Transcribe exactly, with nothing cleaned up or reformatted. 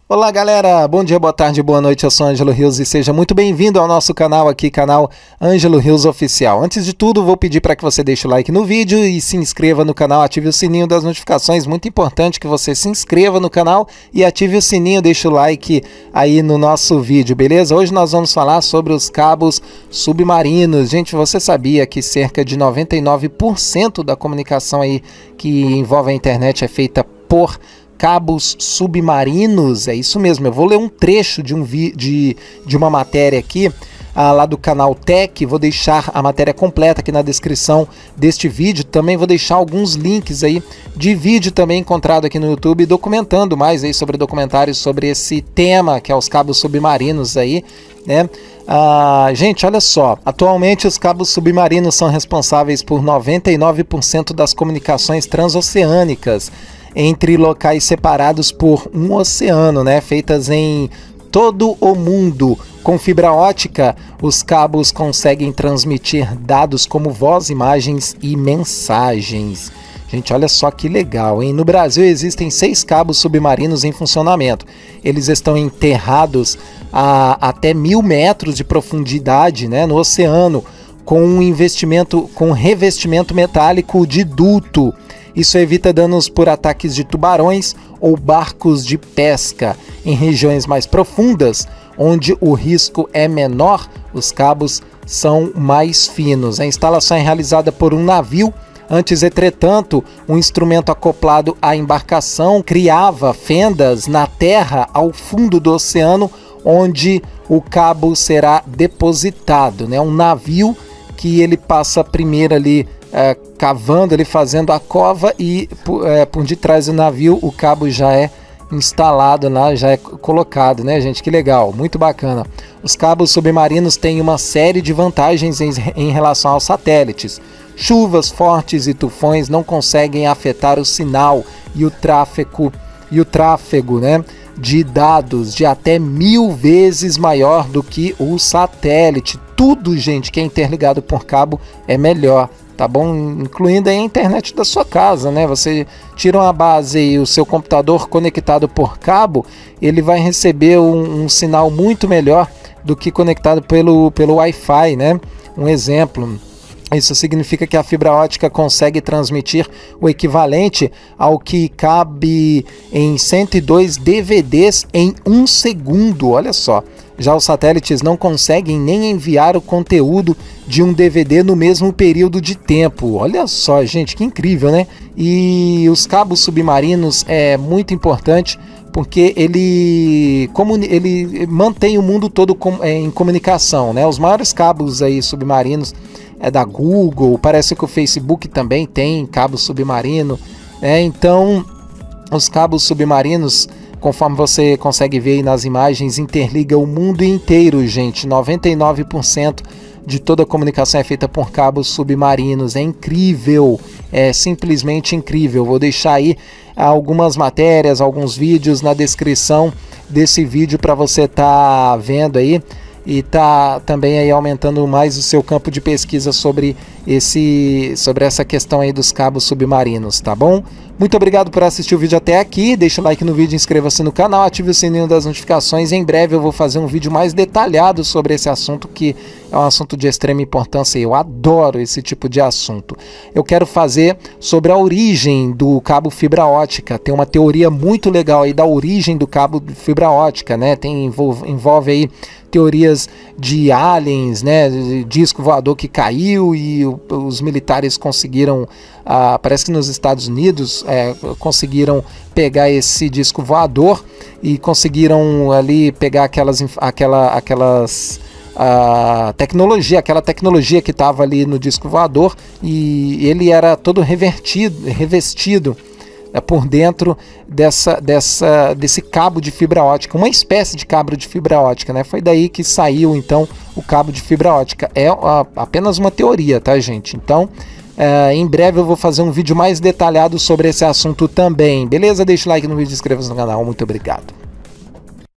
Olá galera, bom dia, boa tarde, boa noite, eu sou Ângelo Rios e seja muito bem-vindo ao nosso canal aqui, canal Ângelo Rios Oficial. Antes de tudo, vou pedir para que você deixe o like no vídeo e se inscreva no canal, ative o sininho das notificações, muito importante que você se inscreva no canal e ative o sininho, deixe o like aí no nosso vídeo, beleza? Hoje nós vamos falar sobre os cabos submarinos. Gente, você sabia que cerca de noventa e nove por cento da comunicação aí que envolve a internet é feita por cabos submarinos? É isso mesmo, eu vou ler um trecho de, um vi de, de uma matéria aqui, ah, lá do canal Tech. Vou deixar a matéria completa aqui na descrição deste vídeo, também vou deixar alguns links aí de vídeo também encontrado aqui no YouTube, documentando mais aí sobre documentários sobre esse tema, que é os cabos submarinos aí, né? Ah, gente, olha só, atualmente os cabos submarinos são responsáveis por noventa e nove por cento das comunicações transoceânicas entre locais separados por um oceano, né, feitas em todo o mundo. Com fibra ótica, os cabos conseguem transmitir dados como voz, imagens e mensagens. Gente, olha só que legal, hein? No Brasil existem seis cabos submarinos em funcionamento. Eles estão enterrados a até mil metros de profundidade, né, no oceano, com um investimento, com revestimento metálico de duto. Isso evita danos por ataques de tubarões ou barcos de pesca. Em regiões mais profundas, onde o risco é menor, os cabos são mais finos. A instalação é realizada por um navio. Antes, entretanto, um instrumento acoplado à embarcação criava fendas na terra ao fundo do oceano, onde o cabo será depositado, né? Um navio que ele passa primeiro ali É, cavando, ele fazendo a cova, e por, é, por detrás do navio o cabo já é instalado lá, já é colocado, né, gente? Que legal, muito bacana. Os cabos submarinos têm uma série de vantagens em, em relação aos satélites. Chuvas fortes e tufões não conseguem afetar o sinal e o tráfego, e o tráfego, né, de dados de até mil vezes maior do que o satélite. Tudo, gente, que é interligado por cabo é melhor, tá bom? Incluindo aí a internet da sua casa, né? Você tira uma base e o seu computador conectado por cabo, ele vai receber um, um sinal muito melhor do que conectado pelo, pelo Wi-Fi, né? Um exemplo. Isso significa que a fibra ótica consegue transmitir o equivalente ao que cabe em cento e dois D V Ds em um segundo, olha só. Já os satélites não conseguem nem enviar o conteúdo de um D V D no mesmo período de tempo. Olha só, gente, que incrível, né? E os cabos submarinos é muito importante porque ele, como ele mantém o mundo todo com, é, em comunicação, né? Os maiores cabos aí submarinos é da Google, parece que o Facebook também tem cabo submarino, né? Então, os cabos submarinos, conforme você consegue ver aí nas imagens, interliga o mundo inteiro, gente. noventa e nove por cento de toda a comunicação é feita por cabos submarinos. É incrível, é simplesmente incrível. Vou deixar aí algumas matérias, alguns vídeos na descrição desse vídeo para você estar tá vendo aí e tá também aí aumentando mais o seu campo de pesquisa sobre esse sobre essa questão aí dos cabos submarinos, tá bom? Muito obrigado por assistir o vídeo até aqui, deixa o like no vídeo, inscreva-se no canal, ative o sininho das notificações. Em breve eu vou fazer um vídeo mais detalhado sobre esse assunto, que é um assunto de extrema importância e eu adoro esse tipo de assunto. Eu quero fazer sobre a origem do cabo fibra ótica. Tem uma teoria muito legal aí da origem do cabo fibra ótica, né? Tem, envolve, envolve aí teorias de aliens, né, de disco voador que caiu e o, os militares conseguiram, ah, parece que nos Estados Unidos é, conseguiram pegar esse disco voador e conseguiram ali pegar aquelas, aquela, aquelas a tecnologia, aquela tecnologia que estava ali no disco voador, e ele era todo revertido, revestido por dentro dessa, dessa, desse cabo de fibra ótica, uma espécie de cabo de fibra ótica, né? Foi daí que saiu então o cabo de fibra ótica. É a, apenas uma teoria, tá, gente? Então, é, em breve eu vou fazer um vídeo mais detalhado sobre esse assunto também, beleza? Deixa o like no vídeo e inscreva-se no canal. Muito obrigado.